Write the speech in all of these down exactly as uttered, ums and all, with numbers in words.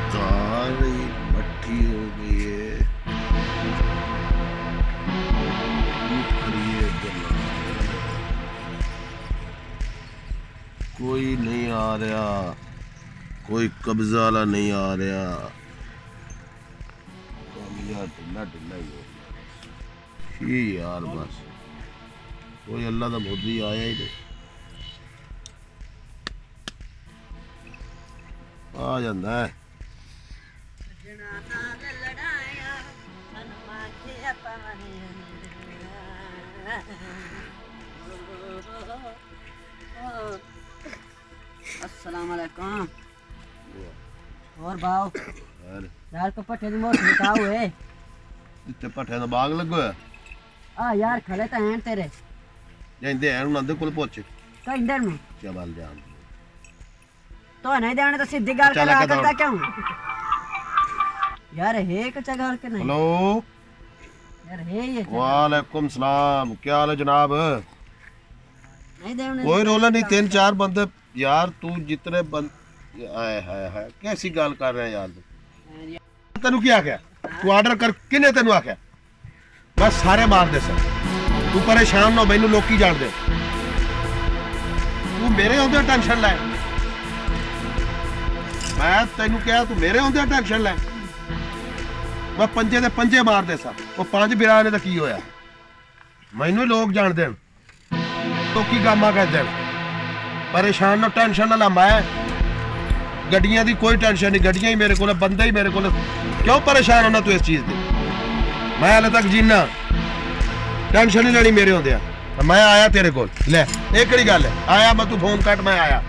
सारी मट्टी हो गई है। कोई नहीं आ रहा, कोई कब्जा वाला नहीं आ रहा, ढिला ढिला ही हो गया यार। बस कोई अल्लाह का मोदी आया ही नहीं। आ जाता है अस्सलाम वालेकुम। और भाव यार को पट्टे दी मोट निकाह हुए इत्ते पट्टे दा बाग लगो है। आ यार खले तो हैं तेरे जंदे हैं उन्हां दे कोल पहुंचे कइंदर में चबल जान तो नहीं देने तो सीधी गाल करा करता क्यों यार है कुछ गाल के नहीं। हेलो यार है ये वालेकुम सलाम, क्या हाल है जनाब? नहीं देने कोई रोला नहीं, तीन चार बंदे यार। तू जितने बंद आए हाय हाय कैसी गाल कर रहे हैं यार। तेनू क्या आख्या? तू आर्डर कर किने तेनू आख्या? बस सारे मार दे सर। तू परेशान ना, मैनू लोकी जान दे। तू मेरे होंदे टेंशन ले। मैं तेनू क्या तू मेरे होंदे टेंशन ले? मैं पंजे दे पंजे मार दे सर। वो पांच बिरा ने तो की होया? मैनू लोग जान दे तो की गामा कह दे। परेशान ना, टेंशन ना ला। मैं गड्डियां दी कोई टेंशन नहीं, गड्डियां ही मेरे को, बंदे ही मेरे को। क्यों परेशान होना तू इस चीज दी? मैं हाले तक जीना, टेंशन नहीं लेनी मेरे होंदे। मैं आया तेरे को ले, एक कड़ी गल है आया मैं, तू फोन कट मैं आया।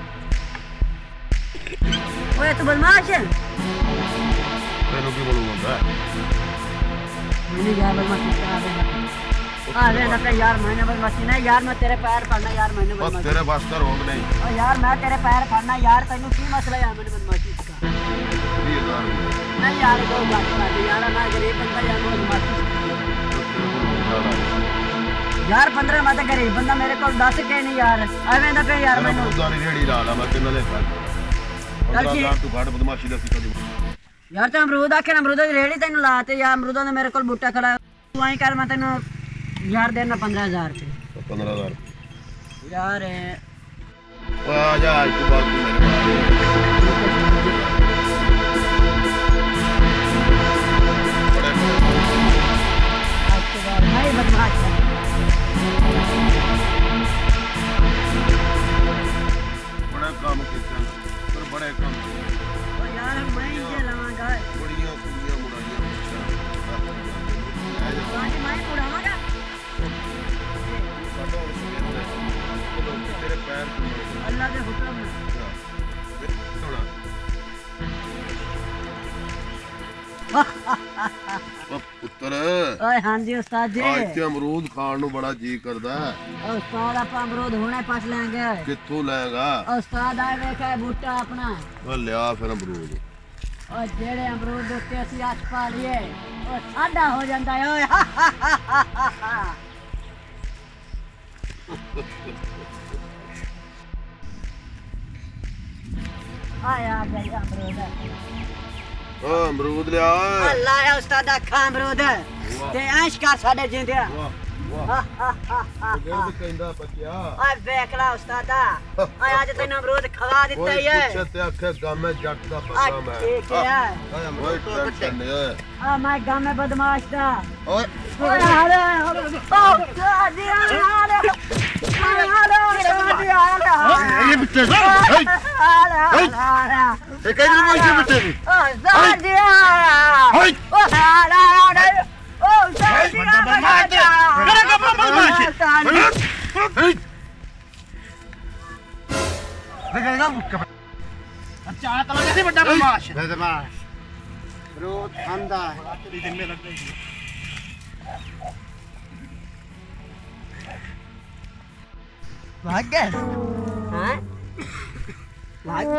ओए तू बदमाश है। तेनू की बोलूं होंदा मैंने यार बदमाशी करा दे। आ रे ना यार मैंने बदमाशी नहीं यार, मैं तेरे पैर पड़ना यार, मैंने बदमाशी तेरे बस का रोग नहीं। ओ यार मैं तेरे पैर पड़ना यार, तैनू की मसला यार मैंने बदमाशी का? नहीं यार कोई बात नहीं यार, मैं गरीब बंदा यार, मैं बदमाशी यार पंद्रह मैं तो गरीब बंदा, मेरे को दस के नहीं यार एवें दा पे यार। मैंने सारी रेड़ी ला ला मैं किन्ना ले कर यार। तू घाट बदमाशी दा सीधा यार ते अमरूद आखे ना, अमरूद दी रेड़ी तैनू लाते यार, अमरूदा ने मेरे को बूटा खड़ा। तू आई कर मैं तैनू यार देना पंद्रह हजार रुपये। पंद्रह हजार यार आ जा आज तू बात मेरे नहीं बदमाश है बड़ा काम किया पर बड़े काम यार मैं ये लवांगा बड़ियां कुड़ियां मुड़ाइयां आज मैं उड़ावांगा तेरे पैर अल्लाह के हुक्म में। पुत्र ओए हां जी उस्ताद जी, आज ते अमरूद खाण नु बड़ा जी करदा है। उस्ताद आप अमरूद हुणे पास लेंगे। कित्थों लेगा? उस्ताद आए वेखा बूटा अपना ओ लिया फिर अमरूद। और जेड़े अमरूद उत्ते असि हथ पा लिए ओ साडा हो जांदा है। ओए आया गई अमरूद। ओ अमरूद लिया। अल्लाह है उस्ताद खा अमरूद ते ऐश कर साडे जिंदे। वाह वाह गंद कहंदा बच्चा। आ देखला उस्ताद आ आज तैनू अमरूद खवा दित्ता ही है। कुछ ते आखे गामे जट दा पता मैं। ठीक है ओए अमरूद टेंशन नहीं ओए। आ मैं गामे बदमाश दा। ओए ओए अरे ओ साडी अरे ये बिट्टे ए कई दिन मोइसे बिट्टे दी ओ साडिया हाय ओ साडा ओ साडिया मेरा कपड़ा बदमाश है। देखेगा मुक्का अच्छा आता लगा नहीं बड़ा बदमाश बदमाश रोज खांदा है दिन में लग गई। भाग गए हैं भाग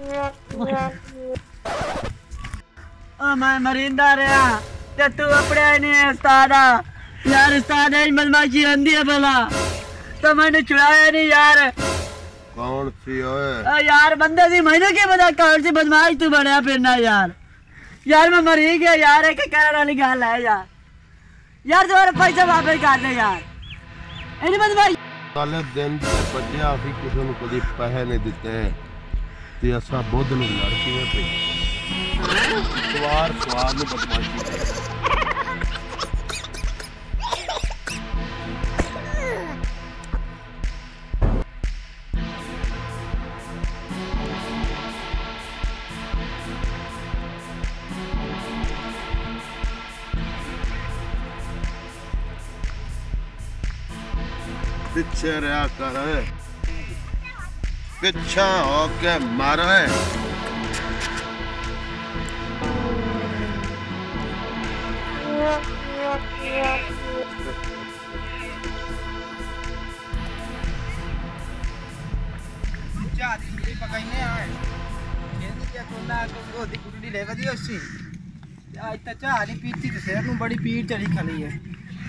ओ मैं मरिंदा रहा ते तू अपने नहीं उस्ताद यार। उस्ताद है बदमाशी आंदी है भला तो मैंने छुड़ाया नहीं यार। कौन सी ओए? ओ यार बंदे सी मैंने क्या पता कौन सी बदमाश तू बनया फिरना यार। यार मैं मरी गया यार, एक कहने वाली गल है यार। यार तुम्हारे पैसे वापस कर दे यार। इन्हीं बदमाश साले दिन ते बच्चिया असी किसी ਨੂੰ ਕਦੀ ਪੈਸੇ ਨਹੀਂ ਦਿੱਤੇ ਤੇ ਅਸਾਂ ਬੁੱਧ ਨੂੰ ਲੜ ਕਿਵੇਂ ਪਈ ਸਵਾਰ ਸਵਾਰ ਨੂੰ ਬਦਮਾਸ਼ੀ पीछे रहा कर पीछा होके मार पकाने आए गुड्डी ले वधी उसी आज तक चाह नहीं पीती तो सिर नूं बड़ी पीड़ चढ़ी खली है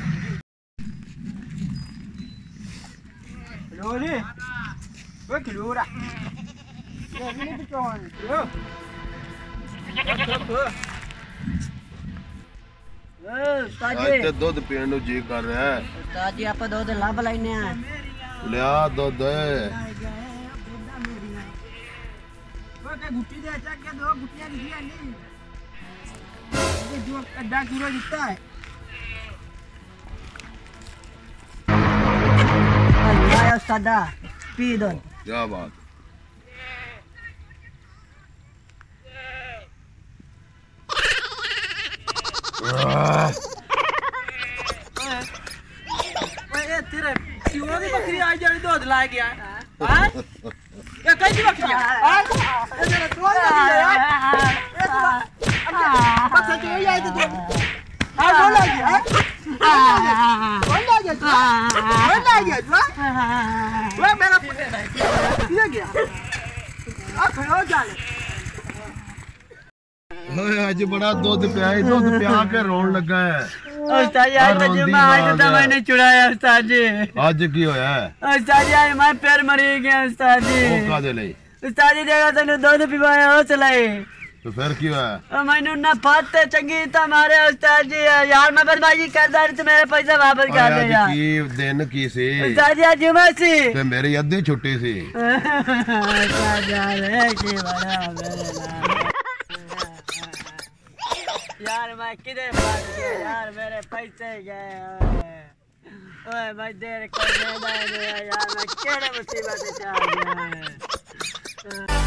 Lori, gue kelura. Ya ini betul. Yo. उस्ताद ਅੱਜ जी ਤੇ ਦੁੱਧ ਪੀਣ ਨੂੰ ਜੀ ਕਰ ਰਿਹਾ ਹੈ उस्ताद जी आप दूध लब लाइने हैं। ਲਿਆ ਦੁੱਧ Gue gutti deh cak ya dua guttinya di sini nih. Ini dua ada kilo juta. Allah उस्तादा पी दूध। क्या बात Wah, तेरे क्यों नहीं बकरी आज जाने दूध ला गया? हाँ? ये कैसी बकरी है? हाँ? ये तेरा दूध लगी है यार? ये तो बस सच में ये तो दूध हाँ दूध लगी है? दूध लगी है? दूध लगी है? वो मेरा ये गया? आप खड़ो जाने ਓਏ ਅੱਜ ਬੜਾ ਦੁੱਧ ਪਿਆ ਈ ਦੁੱਧ ਪਿਆ ਕੇ ਰੋਣ ਲੱਗਾ ਹੈ उस्ताद जी आज तो जुम्मा आज तो मैंने चुराया उस्ताद जी। ਅੱਜ ਕੀ ਹੋਇਆ ਹੈ उस्ताद जी आज मैं पैर मरी गया उस्ताद जी। ਉਹ ਕਾਦੇ ਲਈ उस्ताद जी देखा तेन दूध पिवाया हो चलाई ਤੇ ਫਿਰ ਕੀ ਹੋਇਆ मैंने ना फाते चंगी था मारे उस्ताद जी। यार मैं बदमाशी करता रही तो मेरे पैसे वापस कर दे ਅੱਜ यार। ਕੀ ਦਿਨ ਕੀ ਸੀ उस्ताद जी आज जुम्मा सी ਤੇ ਮੇਰੀ ਅੱਧੀ ਛੁੱਟੀ ਸੀ उस्ताद यार है कि बड़ा मेरे नाम यार मैं किधर फंस गया यार, मेरे पैसे गए। ओए मैं देर कर यार मैं केड़े मुसीबत में आ गया।